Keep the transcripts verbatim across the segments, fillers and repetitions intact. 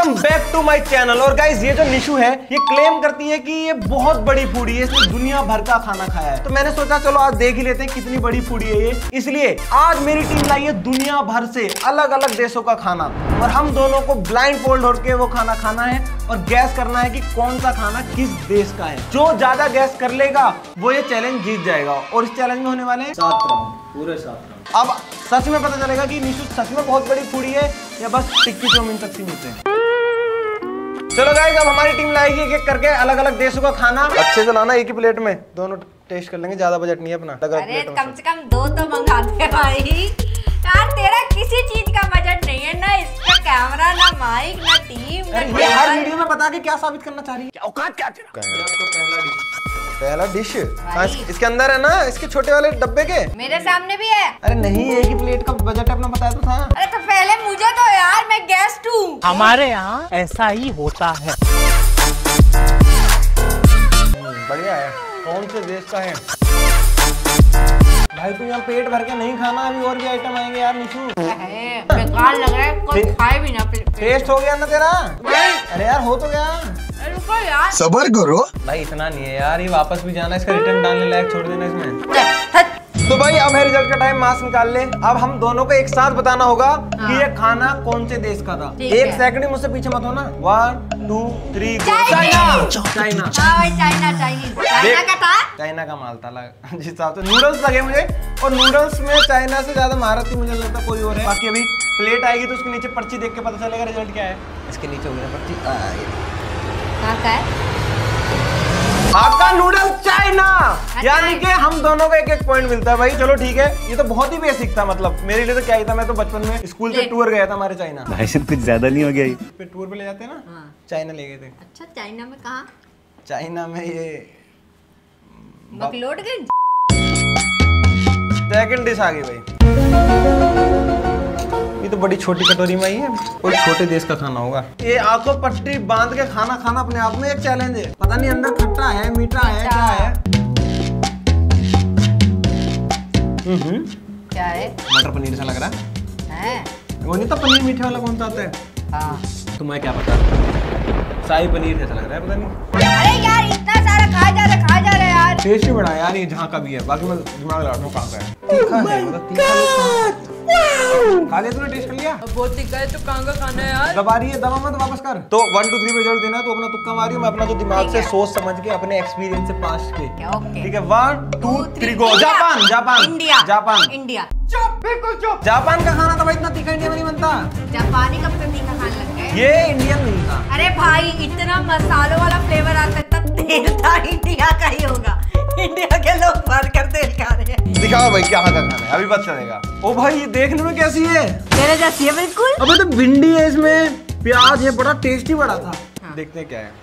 Welcome back to my channel. और guys ये जो निशु है ये क्लेम करती है कि ये बहुत बड़ी फूडी है, इसने दुनिया भर का खाना खाया है। तो मैंने सोचा चलो आज देख ही लेते हैं कितनी बड़ी फूडी है ये। इसलिए आज मेरी टीम लाई है दुनिया भर से अलग अलग देशों का खाना और हम दोनों को ब्लाइंड फोल्ड होकर वो खाना खाना है और गैस करना है कि कौन सा खाना किस देश का है। जो ज्यादा गैस कर लेगा वो ये चैलेंज जीत जाएगा। और इस चैलेंज में होने वाले हैं सात राउंड, पूरे सात राउंड। अब सच में पता चलेगा कि निशु सच में बहुत बड़ी फूडी है या बस टिक्की चौमिन तक सीमित है। चलो गाइस अब हमारी टीम लाएगी एक एक करके अलग अलग देशों का खाना। अच्छे से लाना, एक ही प्लेट में दोनों टेस्ट कर लेंगे, ज्यादा बजट नहीं है अपना। अरे कम से कम दो तो मंगा दे भाई यार, तेरा किसी चीज का बजट नहीं है, ना इसका कैमरा, ना माइक, ना टीम, ना ये हर वीडियो में बता के क्या साबित करना चाह रही है? क्या औकात क्या तेरा? पहला डिश हाँ, इस, इसके अंदर है ना, इसके छोटे वाले डब्बे के मेरे सामने भी है। अरे नहीं, एक ही प्लेट का बजट अपना बताया तो था। अरे तो पहले मुझे तो यार, मैं गेस्ट हूँ। हमारे यहाँ ऐसा ही होता है। बढ़िया है। कौन से देश का है भाई? तू यहाँ पेट भर के नहीं खाना, अभी और भी आइटम आएंगे यार निशु। बेकार लग रहा है, कोई खाए भी ना। टेस्ट हो गया ना तेरा? अरे यार हो तो गया। रुको यार, सबर करो भाई, इतना नहीं है यार, ये वापस भी जाना, इसका रिटर्न डालने लायक छोड़ देना इसमें। तो भाई अब है रिजल्ट का टाइम, मास्क निकाल ले। अब हम दोनों को एक साथ बताना होगा हाँ। कि ये खाना कौन से देश का था। एक सेकंड मुझसे पीछे मत होना। One two three China. China China China का था। चाइना का माल था जिस हिसाब से नूडल्स लगे मुझे, और नूडल्स में चाइना से ज्यादा महारत थी मुझे लगता कोई और है। बाकी अभी प्लेट आएगी तो उसके नीचे पर्ची देख के पता चलेगा रिजल्ट क्या है। इसके नीचे हो गया पर्ची। कहाँ का है? आपका नूडल चाइना, यानी कि हम दोनों को एक एक पॉइंट मिलता है। भाई चलो ठीक है, ये तो बहुत ही बेसिक था, मतलब मेरे लिए तो क्या ही था। मैं तो बचपन में स्कूल से टूर गया था हमारे चाइना। भाई सब कुछ ज्यादा नहीं हो गया ये? पे टूर पे ले जाते हैं ना हाँ। चाइना ले गए थे। अच्छा चाइना में कहाँ? चाइना में ये मकलोडगंज। सेकंड डिश आ गई भाई। ये तो बड़ी छोटी कटोरी में ही है, कोई छोटे देश का खाना होगा। ये आंखों पट्टी बांध के खाना खाना अपने आप में एक चैलेंज है। पता नहीं अंदर खट्टा है, मीठा है, क्या है? हम्म क्या है? मटर पनीर सा लग रहा है। वो नहीं तो पनीर मीठे वाला कौन सा आता है? हाँ। तुम्हें क्या पता? शाही पनीर जैसा लग रहा है, पता नहीं। अरे यार इतना सारा खा जा रहा खा जा रहा यार। टेस्ट ही बड़ा है यार, ये जहाँ का भी है। बाकी मैं दिमाग लगा रहा हूँ कहाँ का है। तीखा है, मतलब तीखा लोग खा लिया। तूने टेस्ट कर लिया? बहुत तीखा है तो कहाँ का खाना है यार? दबा रही है, दबा मत, वापस कर। तो वन टू थ्री पे रिजल्ट देना है तो अपना तुक्का मारियो। मैं अपना जो दिमाग से सोच समझ के अपने एक्सपीरियंस से पास के। ठीक है, one two three go. Japan Japan India Japan India. चुप, बिल्कुल चुप। जापान का खाना तो भाई इतना तीखा इंडिया में नहीं बनता। जापानी कब से तीखा खाने लग गए? ये इंडियन नहीं था। अरे भाई इतना मसालों वाला फ्लेवर आता है तब तेल था इंडिया का ही होगा। इंडिया के लोग भर कर तेल खा रहे हैं। दिखाओ भाई क्या का खाना है, अभी पता चलेगा। ओ भाई ये देखने में कैसी है? तेरे जैसी है बिल्कुल। अबे तो भिंडी है इसमें, प्याज है, बड़ा टेस्टी बड़ा था। हाँ। देखते हैं क्या है।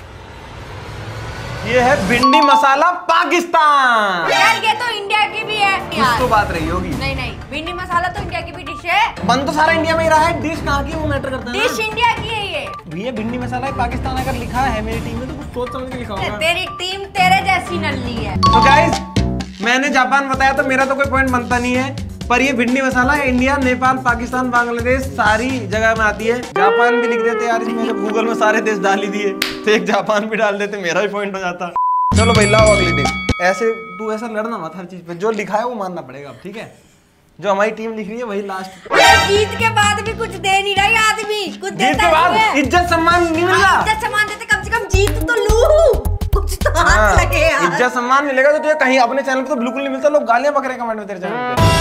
ये है भिंडी मसाला पाकिस्तान। यार ये तो इंडिया की भी है यार। तो बात रही होगी। नहीं नहीं, भिंडी मसाला तो इंडिया की भी डिश है। बन तो सारा इंडिया में ही रहा है, डिश कहाँ की वो मैटर करता है। डिश इंडिया की है ये। भैया भिंडी मसाला है पाकिस्तान अगर लिखा है मेरी टीम में तो कुछ सोच समझ के लिखा होगा। तेरी टीम तेरे जैसी नल्ली है। तो गाइस मैंने जापान बताया तो मेरा तो कोई पॉइंट बनता नहीं है, पर ये भिंडी मसाला है इंडिया, नेपाल, पाकिस्तान, बांग्लादेश सारी जगह में आती है। जापान भी लिख देते यार इसमें, जब गूगल में सारे देश डाल ही दिए तो एक जापान भी डाल देते, मेरा भी पॉइंट हो जाता। चलो भाई लाओ अगली डिश। ऐसे तू ऐसा लड़ना मत हर चीज पे, जो लिखा है वो मानना पड़ेगा अब, ठीक है? जो हमारी टीम लिख रही है वही लास्ट। जीत के बाद भी कुछ दे नहीं रही आदमी, कुछ जीत के बाद इज्जत सम्मान नहीं मिल रहा। इज्जत सम्मान देते, कम से कम जीत तो लूं, कुछ तो हाथ लगे यार। इज्जत सम्मान मिलेगा तो तुझे कहीं अपने चैनल पे तो बिल्कुल नहीं मिलता। लोग गालियां बक रहे कमेंट में तेरे चैनल पे।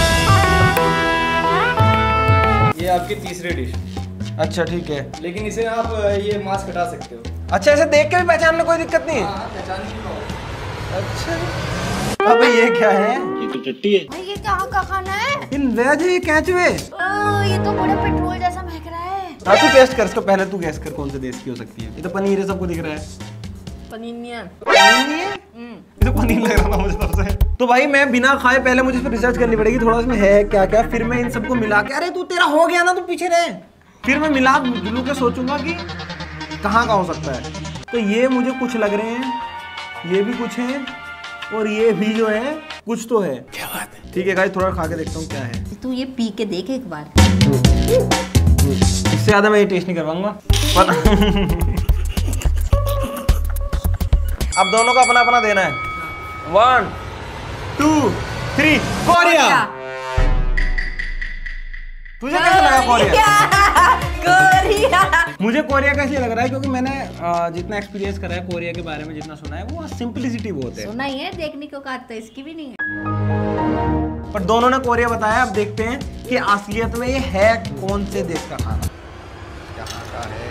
ये आपकी तीसरी डिश। अच्छा ठीक है, लेकिन इसे आप ये मास्क हटा सकते हो। अच्छा ऐसे देख के भी पहचानने कोई दिक्कत नहीं है? हाँ, पहचान की बात। अच्छा अबे ये क्या है? ये तो टट्टी है भाई। ये कहाँ का खाना है? इन वेज है, ये कैचुए। ये तो बड़ा पेट्रोल जैसा महक रहा है। हाँ तू टेस्ट कर इसको, पहले तू गैस कर कौन से देश की हो सकती है। ये तो पनीर है, सबको दिख रहा है। पनीर नहीं है। पनीर नहीं है? ये तो पनीर लग रहा था मुझे तब से। तो भाई मैं बिना खाए पहले मुझे इस पर रिसर्च करनी पड़ेगी थोड़ा, इसमें है क्या क्या, फिर मैं इन सबको मिला के। अरे तू तेरा हो गया ना, तू पीछे रहे। फिर मैं मिला जुलू के सोचूंगा कि कहाँ का हो सकता है। तो ये मुझे कुछ लग रहे हैं, ये भी कुछ है, और ये भी जो है कुछ तो है। क्या बात है? ठीक है गाइस थोड़ा खा के देखता हूँ क्या है। तू ये पी के देख एक बार। इससे ज्यादा मैं ये टेस्ट नहीं करवाऊंगा। अब दोनों का अपना अपना देना है। One two three. कोरिया। तुझे कैसे लगा कोरिया? कोरिया। मुझे कोरिया का इसलिए लग रहा है क्योंकि मैंने आ, जितना एक्सपीरियंस करा है कोरिया के बारे में, जितना सुना है, वो सिंपलिसिटी बहुत है। सुना ही है, देखने को कहा तो इसकी भी नहीं है। पर दोनों ने कोरिया बताया। अब देखते हैं कि असलियत में ये है कौन से देश का खाना। यहाँ का है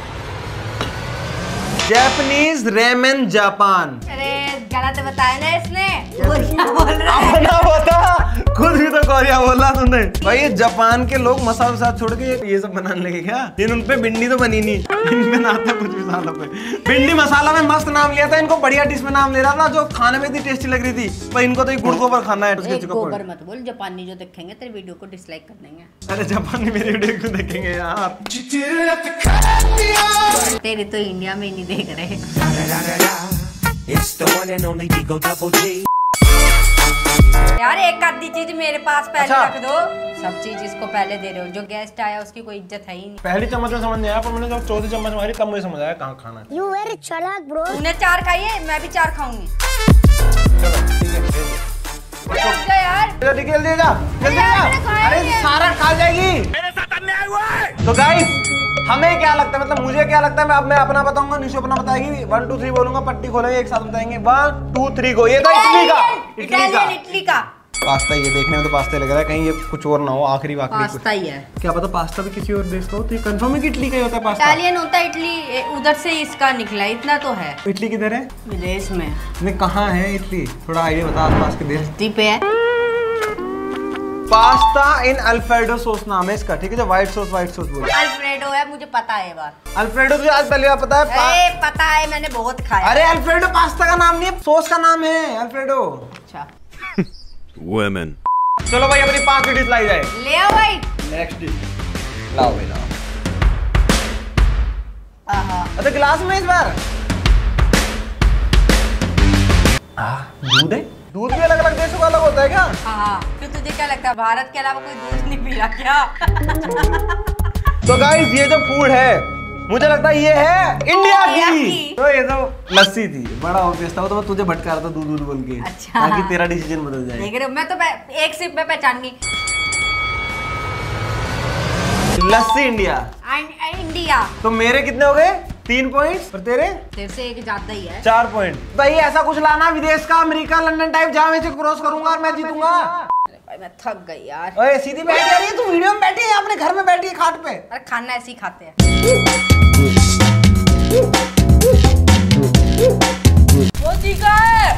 जापानीज रेमेन, जापान। अरे गलत बताया ना इसने, कोरिया बोल रहा है। अपना बता, खुद भी तो कोरिया बोला तूने। भाई ये जापान के लोग मसाला वसाला छोड़ के ये सब बनाने लगे क्या? लेकिन उन पे भिंडी तो बनी नहीं, इनमें ना आता कुछ भी सालों पे। भिंडी मसाला में मस्त नाम लिया था, इनको बढ़िया डिश में नाम ले रहा था जो खाने में इतनी टेस्टी लग रही थी, पर इनको तो गुड़ गोबर खाना है। गोबर मत बोल, जापानी जो देखेंगे तेरे वीडियो को डिसलाइक कर देंगे। अरे जापानी मेरी वीडियो क्यों देखेंगे यार? तेरे तो इंडिया में ही नहीं देख रहे। यार एक आधी चीज मेरे पास पहले अच्छा। रख दो, सब चीज इसको पहले दे रहे हो। जो गेस्ट आया उसकी कोई इज्जत है ही नहीं। पहली चम्मच में समझ नहीं आया, पर मैंने जब चौथी चम्मच मारी तब मुझे समझ आया कहाँ खाना है। You very चालाक bro. तूने चार खाई है, मैं भी चार खाऊंगी। चलो ठीक है, रुक जा यार। जल्दी जल्दी जा, जल्दी जा। मैंने खाया अरे ही है। सारा खा जाएगी। मेरे साथ अन्याय हुआ है। तो गाइस हमें क्या लगता है, मतलब मुझे क्या लगता है, मैं अब मैं अपना बताऊंगा, निशु अपना बताएगी। वन टू थ्री बोलूंगा, पट्टी खोलेंगे, एक साथ बताएंगे। One two three go. ये था इटली का, इटली का इटालियन, इटली का पास्ता। ये देखने में तो पास्ता लग रहा है, कहीं ये कुछ और ना हो, आखिरी आखिरी कुछ। पास्ता ही है। क्या पता पास्ता भी किसी और देश का हो, तो ये कंफर्म है कि इटली का ही होता है पास्ता। इटालियन होता है, इटली ए, उधर से इसका निकला, इतना तो है। इटली किधर है? विदेश में। नहीं कहाँ है इटली? थोड़ा आइडिया बता आसपास के देश। धरती पे है। पास्ता इन अल्फ्रेडो सॉस नाम है इसका, ठीक है? जो व्हाइट सॉस व्हाइट सॉस बोलते हैं। अल्फ्रेडो है, मुझे पता है बात। अल्फ्रेडो तुझे आज पहली बार पता है? पा... ए, पता है, मैंने बहुत खाया। अरे अल्फ्रेडो पास्ता का नाम नहीं है, सॉस का नाम है अल्फ्रेडो। अच्छा Women. चलो भाई अपनी पांच डिश लाई जाए। ले आओ भाई। नेक्स्ट डिश लाओ भाई लाओ। आहा। अच्छा गिलास में इस बार दूध है। दूध भी अलग अलग देशों का अलग होता है क्या? हाँ, तो तुझे क्या लगता है भारत के अलावा कोई दूध नहीं पी रहा क्या? तो गाइस ये जो फूड है मुझे लगता है ये है इंडिया की। तो ये तो लस्सी थी, बड़ा ऑब्वियस था, वो तो मैं तुझे भटका रहा था दूध दूध बोल के। अच्छा। ताकि तेरा डिसीजन बदल जाए। देख रहे हो, मैं तो एक सिप में पहचान गई। लस्सी इंडिया। इंडिया। तो मेरे कितने हो गए? तीन पॉइंट्स। और तेरे? तेरे से एक ज्यादा ही है। चार पॉइंट। भाई ऐसा कुछ लाना विदेश का, अमेरिका लंदन टाइप, जहाँ मैं क्रॉस करूंगा और मैं जीतूंगा। भाई मैं थक गई यार। ओए सीधी बैठ जा रही है तू, वीडियो में बैठी है, अपने घर में बैठी है खाट पे। अरे खाना ऐसे ही खाते हैं। वो सीखा है।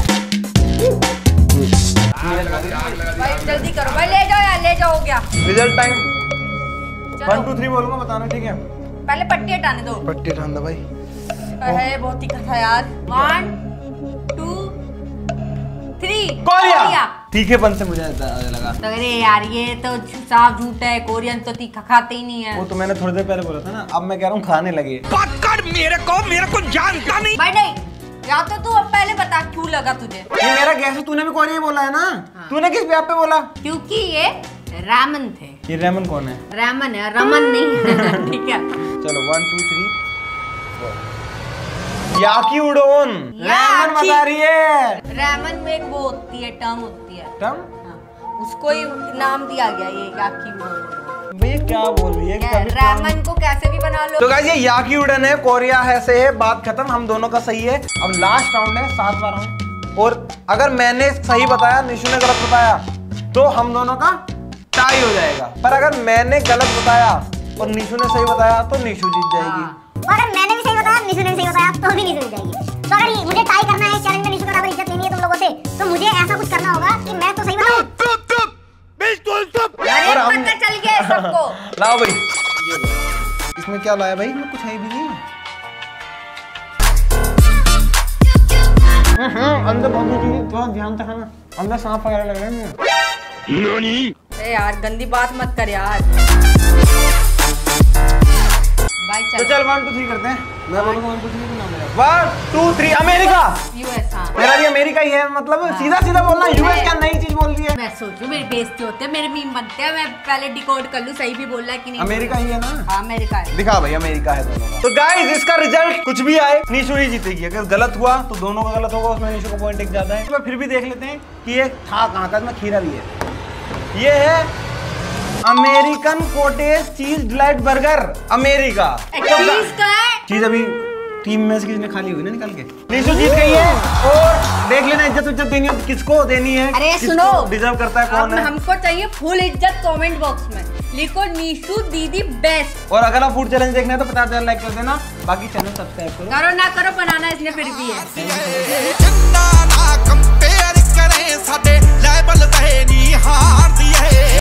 भाई जल्दी करो भाई, ले जाओ यार, ले जाओ, हो गया रिजल्ट टाइम। चलो। वन टू थ्री बोलूंगा, बताना ठीक है? पहले पट्टी हटाने दो। पट्टी ठान दो भाई। अरे बहुत तीखा था यार। One two three. कोरिया। तीखेपन से मुझे लगा। तो अरे यार ये तो साफ झूठ है, कोरियन तो तीखा खाते ही नहीं है। वो तो मैंने थोड़ी देर पहले बोला था ना, अब मैं कह रहा हूँ खाने लगे। बात कर मेरे को, मेरे को जानता नहीं। भाई नहीं, या तो तू अब पहले बता क्यों लगा तुझे? ये मेरा गैस है, तूने भी कोरिया बोला है ना? हाँ। तूने किस व्याप पे बोला? क्योंकि ये रामन थे। ये रेमन कौन है? रामन है, रमन नहीं। ठीक है चलो one two three. Yaki udon. Ramen बता रही है। रामन में एक वो होती है, टर्म होती है। टर्म? हाँ, उसको ही नाम दिया गया ये याकी उडोन। भैया क्या बोल रही है? कभी रामन को कैसे भी बना लो। तो गाइस ये याकी उडन है, कोरिया है से है, बात खत्म। हम दोनों का सही है। अब लास्ट राउंड है, सातवां राउंड, और अगर मैंने सही बताया, निशु ने गलत बताया, तो हम दोनों का टाई हो जाएगा। पर अगर मैंने गलत बताया और निशु ने सही बताया तो निशु जीत जाएगी। और अगर मैंने भी सही बताया, निशु ने भी सही बताया, तो भी निशु जीत जाएगी। तो अगर मुझे टाई करना है, चैलेंज में निशु को बराबर इज्जत लेनी है तुम लोगों से, तो मुझे ऐसा कुछ करना होगा कि मैं तो सही बताऊं। अरे पता चल गया सबको। लाओ भाई, इसमें क्या लाया भाई? इसमें कुछ है भी नहीं। अंदर बहुत चीज, थोड़ा ध्यान से खाना, अंदर सांप वगैरह लग रहे हैं। अरे यार गंदी बात मत कर यार। भाई तो चल चल वन टू थ्री करते हैं। मैं बोलूंगा वन टू थ्री नाम है। One two three America. US. हाँ मेरा भी अमेरिका ही है, मतलब सीधा सीधा बोलना। यूएस क्या नई चीज बोल दी है। मैं सोचूं मेरी बेइज्जती होते है, मेरे मीम बनते हैं, मैं पहले डिकोड कर लूं सही भी बोल रहा है कि नहीं। अमेरिका ही है ना। हाँ अमेरिका है। दिखा भाई अमेरिका है दोनों का। तो गाइस इसका रिजल्ट कुछ भी आए निशु ही जीतेगी। अगर गलत हुआ तो दोनों का गलत होगा, उसमें निशु का पॉइंट एक ज्यादा है। तो फिर भी देख लेते हैं कि ये था कहाँ का। इसमें खीरा भी है। ये है American cottage cheese delight burger America. Cheese का है। चीज अभी टीम में से किसी ने खाली हुई ना निकाल के। निशु जीत गई है। और देख लेना इज्जत उज्जत देनी है किसको देनी है। अरे किसको सुनो, डिजर्व करता है कौन अब है। हमको चाहिए फुल इज्जत कमेंट बॉक्स में लिखो निशु दीदी बेस्ट। और अगर आप फूड चैलेंज देखना है तो पचास हजार लाइक कर देना। बाकी चैनल सब्सक्राइब करो। करो ना करो बनाना इसने फिर भी है। जिंदा ना कंपेयर करें साडे लेवल ते नहीं हार दिए।